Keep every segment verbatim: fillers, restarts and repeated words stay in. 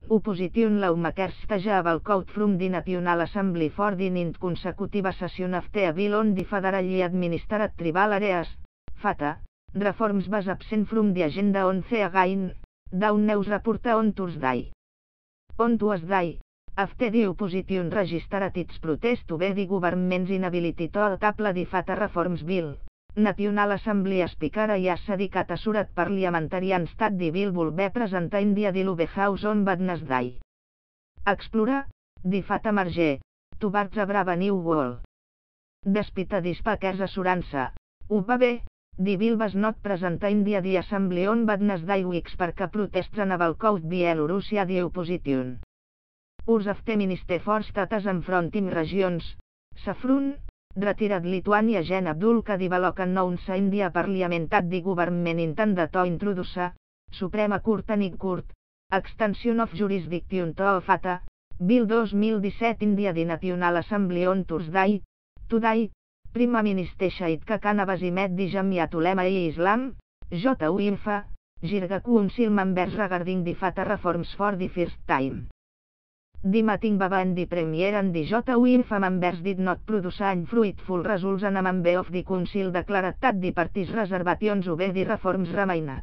Opposition lawmakers walkout from the National Assembly for the ninth consecutive session after a bill on the federally administered tribal areas, Fata, reforms was absent from the agenda on the again, Down News report on Tuesday. On Tuesday, after the opposition registered its protest over the government's inability to tackle the Fata reforms bill, National Assembly Speaker has dedicat assured parliamentarians that the bill will be presented in the Lower House on Wednesday. Explore, the Fata marge, towards a brave new world. Despite the speaker's assurance, U B B, the bill was not presented in the Assembly on Wednesday weeks perquè protests en walkout Bielorússia the opposition. Urs of the Minister for States and Fronting Regions, Safrun, retired Lithuania Gen Abdul Kadivaloc announced in the Parliament that the government intended to introduce, Supreme Court and Court, extension of jurisdiction to Fata, Bill two thousand seventeen in the National Assembly on Thursday. Today, Prime Minister Shahid Khanabas met the Jamiat Ulema e Islam, J U I F A, Jirga Council members regarding the Fata reforms for the first time. The meeting va end the Premier and the J U I F A members did not produce any fruitful results and a member of the Council declared that the party's reservations over the reforms remained.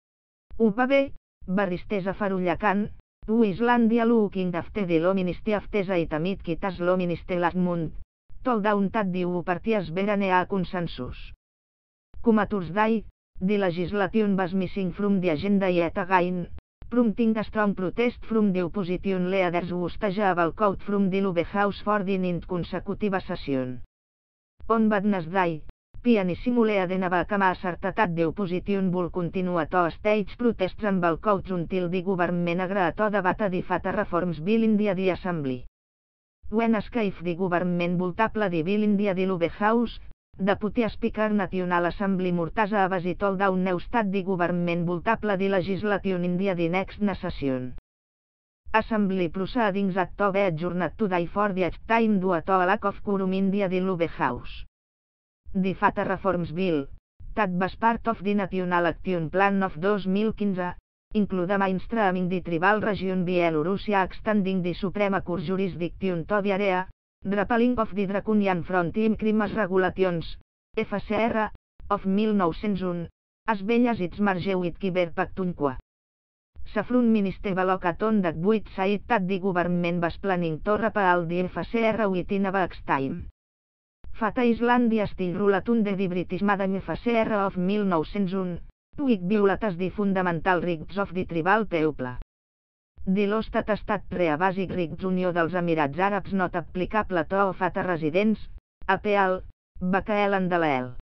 U B B, barristers Farullakan, U Islandia looking after the law minister after it amid kitas law minister last month, told down that the U party has been a consensus. Come Thursday, the legislation was missing from the agenda yet again, prompting a strong protest from the opposition leaders who staged a walkout from the Lower House for the ninth consecutive session. On Wednesday, pianissimo leader va cama asserted that the opposition will continue to stage protests and walkouts until the government agreed to debate the Fata reforms bill in the Assembly. When asked if the government would tackle the bill in the Lower House, Deputy Speaker National Assembly Murtaza Abbas told Down News that the government would tackle the legislation in the next session. Assembly proceedings had to be adjourned today for the time due to a lack of quorum in the Lower House. The Fata reforms bill, that was part of the National Action Plan of two thousand fifteen, include mainstreaming the tribal region Bielorússia extending the Supreme Court jurisdiction to the area, repealing of the draconian frontier crimes regulations, F C R, of nineteen oh one, as well as its merge with Cyberpactunqua. Safrun Minister Valocat on that with said that the government was planning to repeal the F C R within a week's time. Fata Islandia still ruled under the British Madam F C R of nineteen oh one, which violates the fundamental rights of the tribal people. The law states that pre basic rights Unió dels Emirats Àrabs not applicable to Fata residents, A P L, Bakael and Daleel.